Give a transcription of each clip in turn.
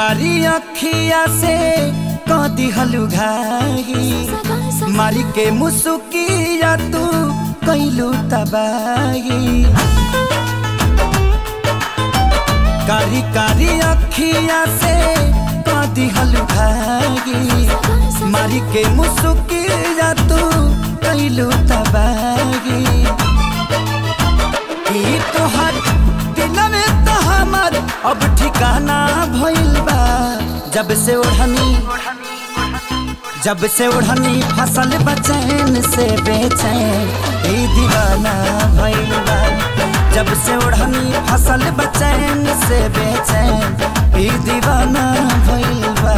कारी अखिया से कदी हलु घाई मारी के मुसुकिया तू कैलू तबाही। कारी कारी अखिया से कदी हलु घाई मारी के मुसुकिया तू कैलू तबाही। तोहर दिल में तो हमार अब ठिकाना भइल बा जब से ओढ़नी फसल बचैन से बेचैन ई दीवाना भइल बा। जब से ओढ़नी फसल बचैन से बेचैन ई दीवाना भइल बा।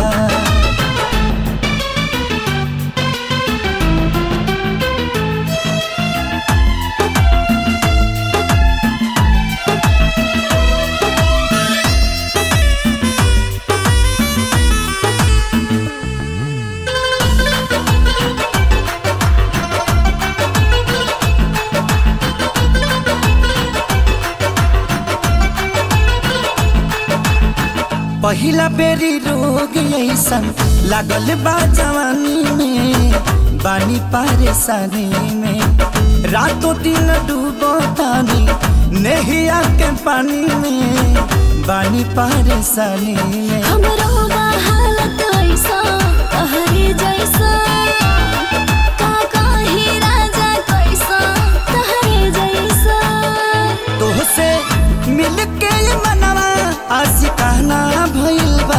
पहिला बेरी रोग ऐसन लागल बा जवानी में बानी परेशानी में रातों दिन डूबो तानी नहिया के पानी में बानी परेशानी में। हमरो बा हालत ऐसा तहरे जैसा का कही राजा कैसा तहरे जैसा। तोहसे मिल के मनवा आशिकाना भइल बा।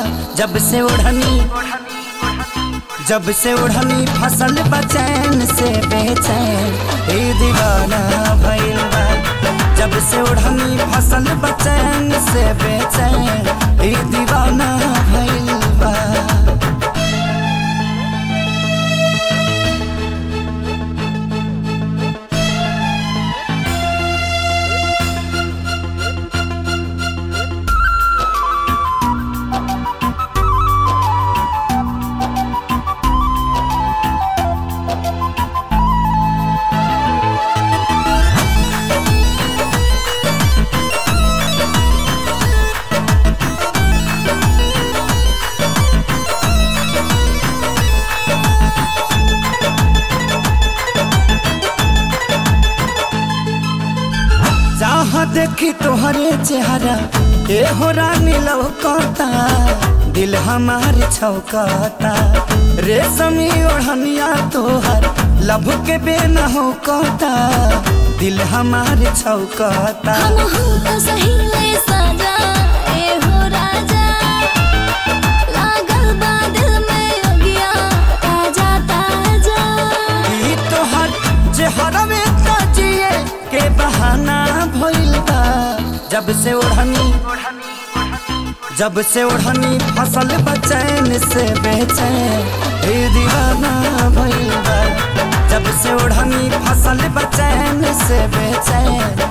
जब से ओढ़नी फसल बचैन से बेचैन ई दीवाना भइल बा। जब से ओढ़नी फसल बचैन से बेचैन ई दीवाना भइल बा। देखी तोहरे चेहरा ए हो रानी लौकता दिल हमार छौकता। रेशमी ओढ़निया तोहर लब के बेना हो कहता दिल हमार छौकता। हम तो सही ले सजा ए हो राजा लागल बा दिल में अगिया ताजा ताजा। ई तोहर चेहरा में ताजिए के बहाना भइल बा। जब से ओढ़नी फसल बचैन से बेचैन ई दीवाना भइल बा। जब से ओढ़नी फसल बचैन से बेचैन